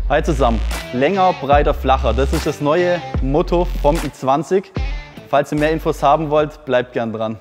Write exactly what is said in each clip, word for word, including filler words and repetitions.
Hi zusammen, länger, breiter, flacher, das ist das neue Motto vom i zwanzig. Falls ihr mehr Infos haben wollt, bleibt gern dran.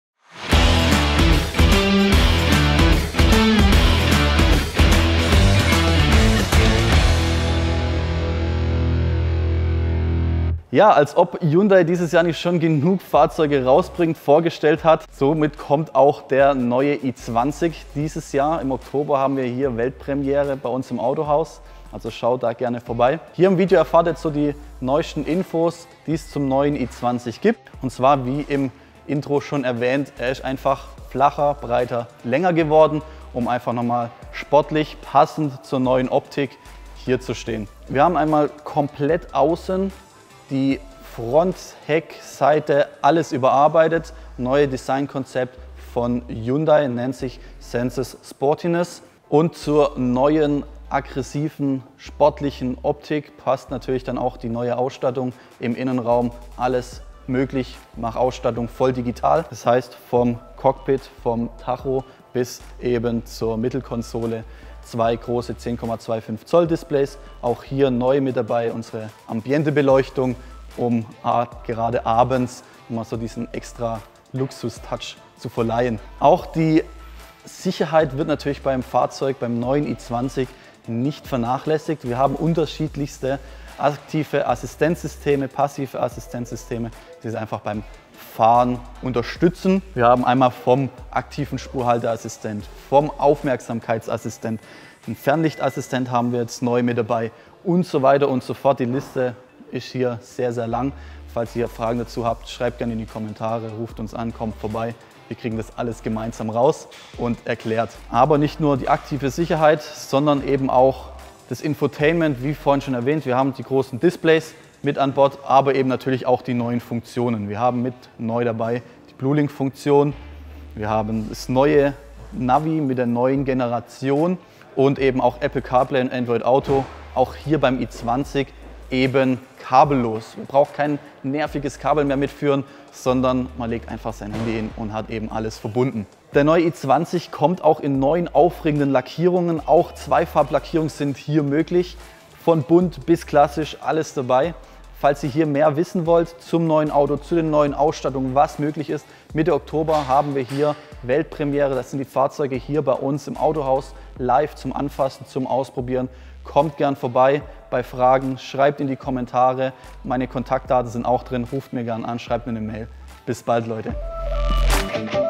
Ja, als ob Hyundai dieses Jahr nicht schon genug Fahrzeuge rausbringt, vorgestellt hat. Somit kommt auch der neue i zwanzig dieses Jahr. Im Oktober haben wir hier Weltpremiere bei uns im Autohaus. Also schaut da gerne vorbei. Hier im Video erfahrt ihr so die neuesten Infos, die es zum neuen i zwanzig gibt. Und zwar, wie im Intro schon erwähnt, er ist einfach flacher, breiter, länger geworden, um einfach nochmal sportlich, passend zur neuen Optik hier zu stehen. Wir haben einmal komplett außen die Front, Heckseite, alles überarbeitet. Neue Designkonzept von Hyundai, nennt sich Senses Sportiness. Und zur neuen aggressiven, sportlichen Optik passt natürlich dann auch die neue Ausstattung im Innenraum. Alles möglich, mach Ausstattung voll digital. Das heißt, vom Cockpit, vom Tacho bis eben zur Mittelkonsole zwei große zehn Komma fünfundzwanzig Zoll Displays. Auch hier neu mit dabei unsere Ambientebeleuchtung, um gerade abends immer so diesen extra Luxus-Touch zu verleihen. Auch die Sicherheit wird natürlich beim Fahrzeug, beim neuen i zwanzig, nicht vernachlässigt. Wir haben unterschiedlichste aktive Assistenzsysteme, passive Assistenzsysteme, die es einfach beim Fahren unterstützen. Wir haben einmal vom aktiven Spurhalteassistent, vom Aufmerksamkeitsassistent, einen Fernlichtassistent haben wir jetzt neu mit dabei und so weiter und so fort. Die Liste ist hier sehr, sehr lang. Falls ihr Fragen dazu habt, schreibt gerne in die Kommentare, ruft uns an, kommt vorbei. Wir kriegen das alles gemeinsam raus und erklärt. Aber nicht nur die aktive Sicherheit, sondern eben auch das Infotainment, wie vorhin schon erwähnt. Wir haben die großen Displays mit an Bord, aber eben natürlich auch die neuen Funktionen. Wir haben mit neu dabei die Bluelink-Funktion. Wir haben das neue Navi mit der neuen Generation und eben auch Apple CarPlay und Android Auto. Auch hier beim i zwanzig eben kabellos. Man braucht kein nerviges Kabel mehr mitführen, sondern man legt einfach sein Handy hin und hat eben alles verbunden. Der neue i zwanzig kommt auch in neuen aufregenden Lackierungen. Auch Zweifarblackierungen sind hier möglich. Von bunt bis klassisch, alles dabei. Falls ihr hier mehr wissen wollt zum neuen Auto, zu den neuen Ausstattungen, was möglich ist, Mitte Oktober haben wir hier Weltpremiere. Das sind die Fahrzeuge hier bei uns im Autohaus live zum Anfassen, zum Ausprobieren. Kommt gern vorbei. Bei Fragen schreibt in die Kommentare. Meine Kontaktdaten sind auch drin. Ruft mir gern an, schreibt mir eine Mail. Bis bald, Leute.